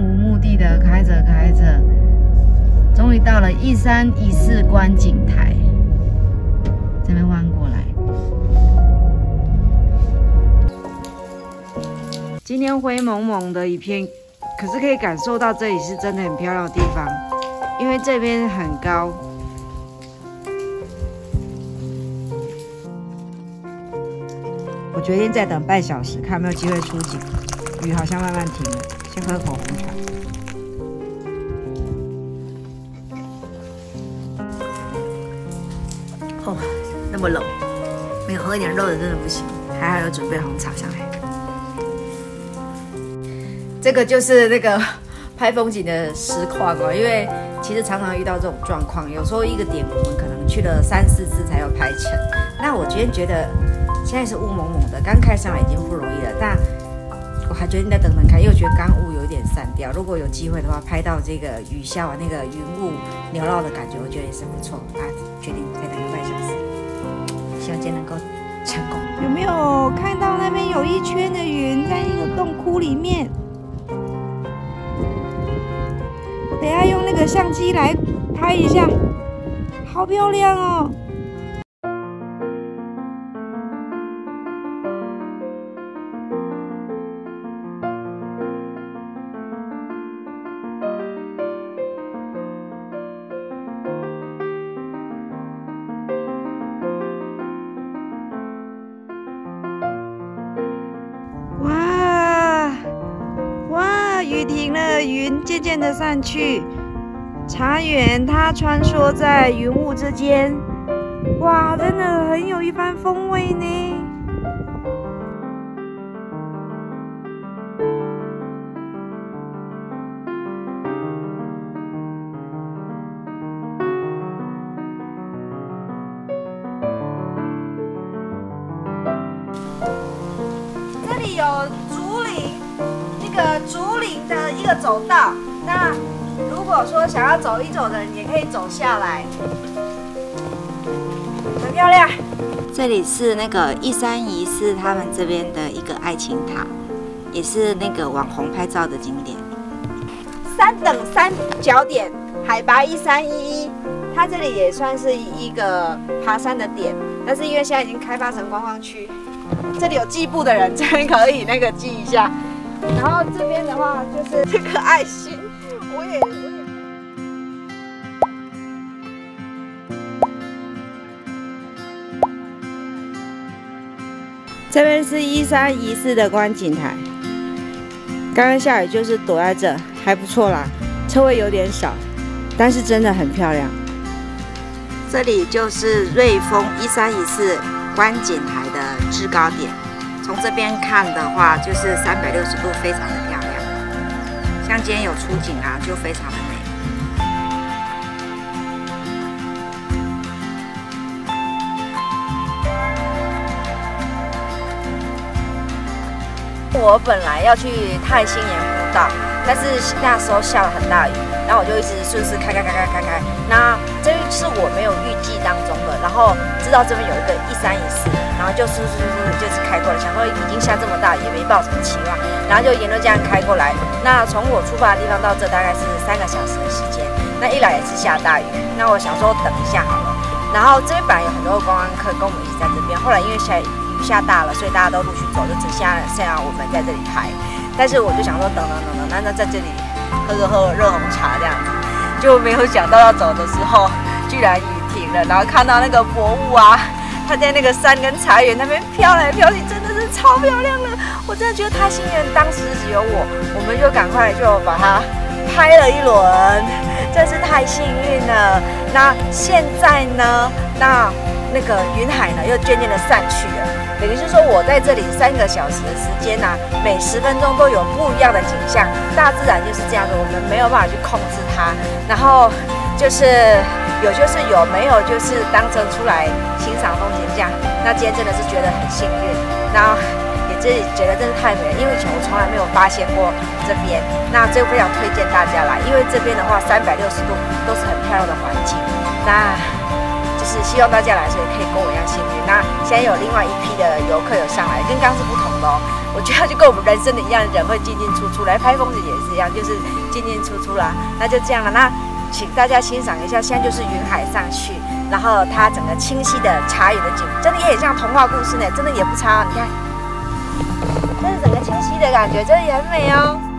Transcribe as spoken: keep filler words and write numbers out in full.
无目的的开着开着，终于到了一三一四观景台，这边弯过来。今天灰蒙蒙的一片，可是可以感受到这里是真的很漂亮的地方，因为这边很高。 我决定再等半小时，看有没有机会出景。雨好像慢慢停了，先喝口红茶。哦，那么冷，没有喝一点热的真的不行。还好有准备红茶上来。这个就是那个拍风景的实况哦，因为其实常常遇到这种状况，有时候一个点我们可能去了三四次才有拍成。那我今天觉得。 现在是雾蒙蒙的，刚开上来已经不容易了，但我还决定再等等看，因为我觉得刚雾有点散掉。如果有机会的话，拍到这个雨下完那个云雾缭绕的感觉，我觉得也是不错啊。决定再等个半小时，希望今天能够成功。有没有看到那边有一圈的云在一个洞窟里面？我等一下用那个相机来拍一下，好漂亮哦！ 雨停了，云渐渐的散去，茶园它穿梭在云雾之间，哇，真的很有一番风味呢。这里有竹林。 这个竹林的一个走道，那如果说想要走一走的人，也可以走下来，很漂亮。这里是那个一三一四他们这边的一个爱情塔，也是那个网红拍照的景点。三等三角点，海拔一三一一，它这里也算是一个爬山的点，但是因为现在已经开发成观光区，这里有计步的人，这边可以那个记一下。 然后这边的话就是这个爱心，我也我也。这边是一三一四的观景台，刚刚下雨就是躲在这，还不错啦，车位有点少，但是真的很漂亮。这里就是瑞丰一三一四观景台的制高点。 从这边看的话，就是三百六十度，非常的漂亮。像今天有出景啊，就非常的美。我本来要去泰兴岩步道，但是那时候下了很大雨，然后我就一直顺势开开开开开开。那这是我没有预计当中的，然后知道这边有一个一三一四。 然后就是就是就是开过来，想说已经下这么大，也没抱什么期望，然后就沿着这样开过来。那从我出发的地方到这大概是三个小时的时间。那一来也是下大雨，那我想说等一下好了。然后这边本来有很多观光客跟我们一起在这边，后来因为下雨下大了，所以大家都陆续走，就只剩下剩下我们在这里拍。但是我就想说等等等等，那那在这里喝个喝热红茶这样子，就没有想到要走的时候，居然雨停了，然后看到那个薄雾啊。 它在那个山跟茶园那边飘来飘去，真的是超漂亮的。我真的觉得太幸运，当时只有我，我们就赶快就把它拍了一轮，真是太幸运了。那现在呢，那那个云海呢又渐渐的散去了，等于是说我在这里三个小时的时间呢、啊，每十分钟都有不一样的景象。大自然就是这样的，我们没有办法去控制它，然后就是。 有就是有，没有就是当成出来欣赏风景这样。那今天真的是觉得很幸运，然后也自己觉得真是太美了，因为以前我从来没有发现过这边。那这非常推荐大家来，因为这边的话三百六十度都是很漂亮的环境。那就是希望大家来，所以可以跟我一样幸运。那现在有另外一批的游客有上来，跟刚是不同的哦。 我觉得就跟我们人生的一样，人会进进出出，来拍风景也是一样，就是进进出出啦。那就这样了，那请大家欣赏一下，现在就是云海上去，然后它整个清晰的茶园的景，真的也很像童话故事呢，真的也不差，你看，这是整个清晰的感觉，真的也很美哦。